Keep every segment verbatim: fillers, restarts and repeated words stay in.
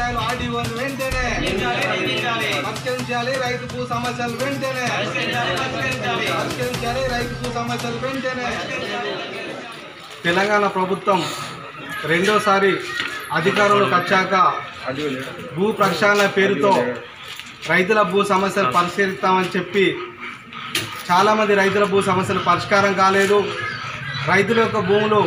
స్థాయిలో ఆర్డీఓను వెంటనే పరిష్కరించాలి, రైతు భూ సమస్యలు వెంటనే పరిష్కరించాలి, రైతు భూ సమస్యలు వెంటనే. తెలంగాణ ప్రభుత్వం రెండోసారి అధికారంలోకి వచ్చాక భూ ప్రక్షాళన పేరుతో రైతుల భూ సమస్యలు పరిష్కరిస్తామని చెప్పి చాలామంది రైతుల భూ సమస్యలు పరిష్కారం కాలేదు. రైతుల యొక్క భూములు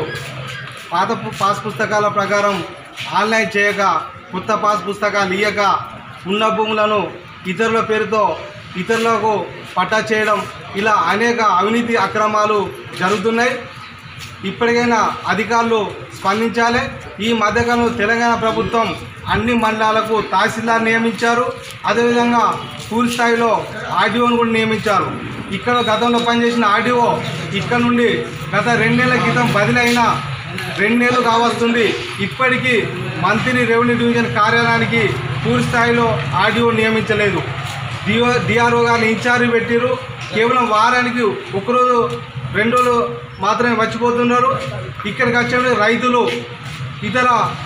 పాత పాస్ పుస్తకాల ప్రకారం ఆన్లైన్ చేయక, కొత్త పాస్ పుస్తకాలు ఇయ్యక ఉన్న భూములను ఇతరుల పేరుతో ఇతరులకు పట్టా చేయడం, ఇలా అనేక అవినీతి అక్రమాలు జరుగుతున్నాయి. ఇప్పటికైనా అధికారులు స్పందించాలి. ఈ మధ్యకాలంలో తెలంగాణ ప్రభుత్వం అన్ని మండలాలకు తహసీల్దార్ నియమించారు. అదేవిధంగా పూర్తి స్థాయిలో ఆర్డీఓను కూడా నియమించారు. ఇక్కడ గతంలో పనిచేసిన ఆర్డీఓ ఇక్కడ నుండి గత రెండేళ్ల క్రితం బదిలైన రెండేళ్లు కావస్తుంది. ఇప్పటికీ మంత్రి రెవెన్యూ డివిజన్ కార్యాలయానికి పూర్తి స్థాయిలో ఆర్డీఓ నియమించలేదు. డిఓ డిఆర్ఓ గారిని ఇన్ఛార్జ్ పెట్టారు. కేవలం వారానికి ఒకరోజు రెండు రోజులు మాత్రమే వచ్చిపోతున్నారు. ఇక్కడికి వచ్చే రైతులు ఇతర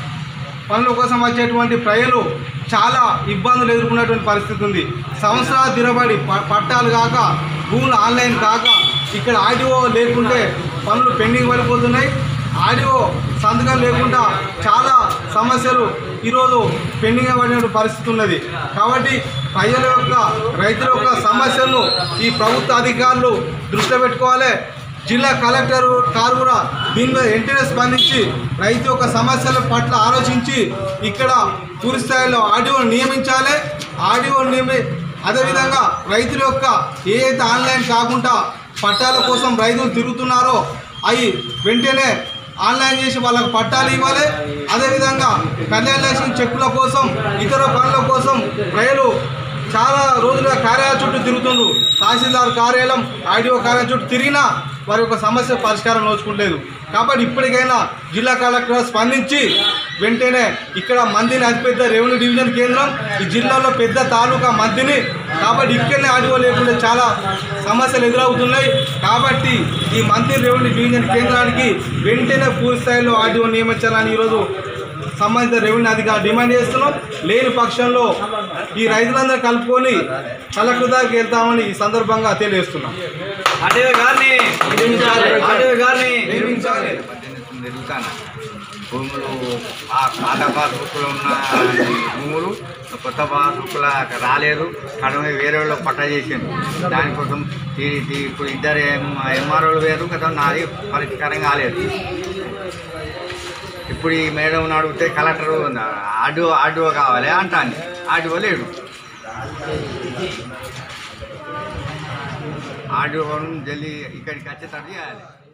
పనుల కోసం వచ్చేటువంటి ప్రజలు చాలా ఇబ్బందులు ఎదుర్కొన్నటువంటి పరిస్థితి ఉంది. సంవత్సరాల దినబడి పట్టాలు కాక, భూములు ఆన్లైన్ కాక, ఇక్కడ ఆర్డీఓ లేకుంటే పనులు పెండింగ్ పడిపోతున్నాయి. ఆర్డీఓ సంతకం లేకుండా చాలా సమస్యలు ఈరోజు పెండింగ్ పడిన పరిస్థితి ఉన్నది. కాబట్టి ప్రజల యొక్క రైతుల యొక్క సమస్యలను ఈ ప్రభుత్వ అధికారులు దృష్టిలో పెట్టుకోవాలి. జిల్లా కలెక్టర్ గారు కూడా దీని మీద వెంటనే స్పందించి రైతు యొక్క సమస్యల పట్ల ఆలోచించి ఇక్కడ పూర్తి స్థాయిలో ఆర్డీఓను నియమించాలి. ఆర్డీఓను నియమి అదేవిధంగా రైతుల యొక్క ఏదైతే ఆన్లైన్ కాకుండా పట్టాల కోసం రైతులు తిరుగుతున్నారో అవి వెంటనే ఆన్లైన్ చేసి వాళ్ళకు పట్టాలు ఇవ్వాలి. అదేవిధంగా కళ్యాణ లక్ష్మి చెక్కుల కోసం, ఇతర పనుల కోసం ప్రజలు చాలా రోజులుగా కార్యాలయం చుట్టూ తిరుగుతుండ్రు. తహసీల్దార్ కార్యాలయం, ఆర్డీఓ కార్యాలయం చుట్టూ తిరిగినా వారి యొక్క సమస్య పరిష్కారం నోచుకోలేదు. కాబట్టి ఇప్పటికైనా జిల్లా కలెక్టర్ స్పందించి వెంటనే ఇక్కడ మందిని అతిపెద్ద రెవెన్యూ డివిజన్ కేంద్రం, ఈ జిల్లాలో పెద్ద తాలూకా మందిని, కాబట్టి ఇక్కడనే ఆర్డీఓ లేకుండా చాలా సమస్యలు ఎదురవుతున్నాయి. కాబట్టి ఈ మంత్రి రెవెన్యూ డివిజన్ కేంద్రానికి వెంటనే పూర్తి స్థాయిలో ఆర్డీఓ నియమించాలని ఈరోజు సంబంధిత రెవెన్యూ అధికారులు డిమాండ్ చేస్తున్నాం. లేని పక్షంలో ఈ రైతులందరూ కలుపుకొని కలెక్టర్ దగ్గరికి వెళ్తామని ఈ సందర్భంగా తెలియజేస్తున్నాం. భూములు పాత పాస్బుక్లో ఉన్న భూములు కొత్త పాస్బుక్ల రాలేదు, కడమే వేరే వాళ్ళు పట్టా చేసిండు. దానికోసం ఇప్పుడు ఇద్దరు ఎంఆర్ఓలు వేరు కదా, నాది పరిష్కారం కాలేదు. ఇప్పుడు ఈ మేడం అడిగితే కలెక్టర్ ఆర్డీఓ ఆర్డీఓ కావాలి అంటాను, ఆర్డీఓ లేడు. ఆర్డీఓ జల్దీ ఇక్కడికి వచ్చేటట్టు చేయాలి.